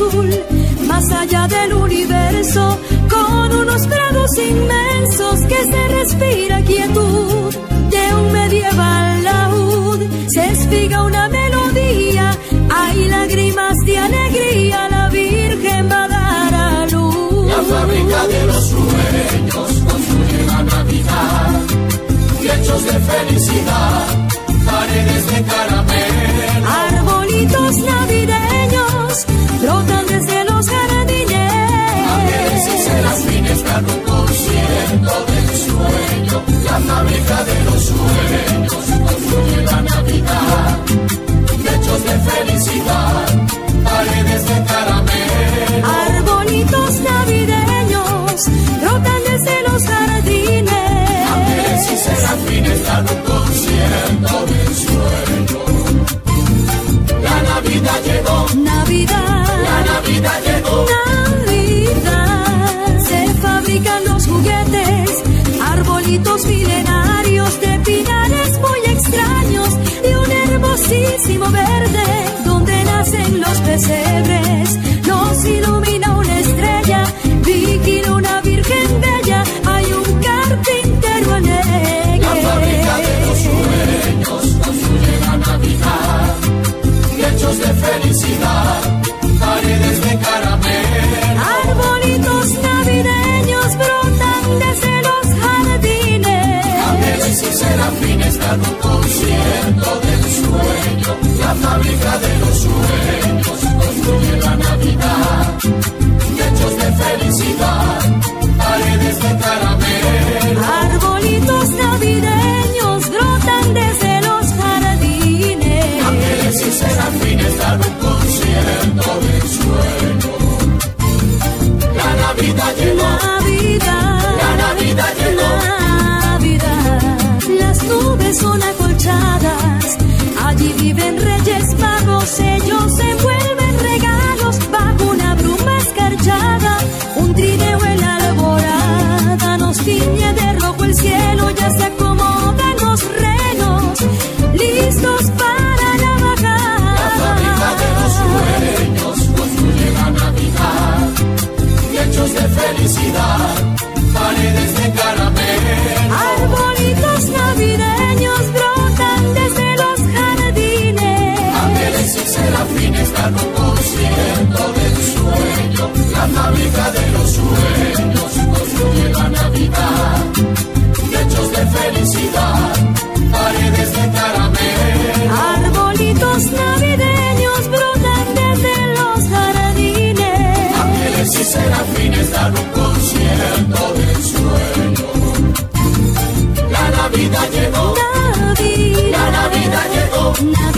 azul, más allá del universo, con unos prados inmensos que se respira quietud. De un medieval laúd se espiga una melodía, hay lágrimas de alegría, la Virgen va a dar a luz. La fábrica de los sueños construye la Navidad, techos de felicidad, paredes de caramelo. Arbolitos navideños brotan desde los jardines. Ángeles y serafines dan un concierto del sueño. La fábrica de los sueños construye la Navidad, techos de felicidad, paredes de caramelo. Arbolitos navideños brotan desde los jardines. Ángeles y serafines dan un concierto del sueño. La Navidad llegó, Navidad, la Navidad llegó, Navidad. Se fabrican los juguetes, arbolitos milenarios de pinares muy extraños, de un hermosísimo verde donde nacen los pesebres. Nos ilumina una estrella, vigila una virgen bella, hay un carpintero alegre. la fábrica de los sueños construye la Navidad, techos de felicidad, paredes de caramelo. Arbolitos navideños brotan desde los jardines. Ángeles y serafines dan un concierto del sueño. La fábrica de los sueños construye la Navidad, techos de felicidad, paredes de caramelo. Arbolitos navideños brotan desde los jardines. Ángeles y serafines dan un concierto del sueño. La Navidad llegó, Navidad, la Navidad llegó. Navidad. Las nubes son acolchadas, allí viven reyes magos, ellos envuelven regalos bajo una bruma escarchada. Un trineo en la alborada nos tiñe de rojo el cielo, ya se acomodan los renos, listos para la bajada. La fábrica de los sueños construye la Navidad, techos de felicidad, paredes de caramelo. Arbolitos navideños brotan desde los jardines. Ángeles y serafines dan un concierto del sueño. La fábrica de los sueños construye la Navidad, techos de felicidad, paredes de caramelo. Arbolitos navideños brotan desde los jardines. Ángeles y serafines dan un concierto del sueño. La Navidad llegó, Navidad, la Navidad llegó.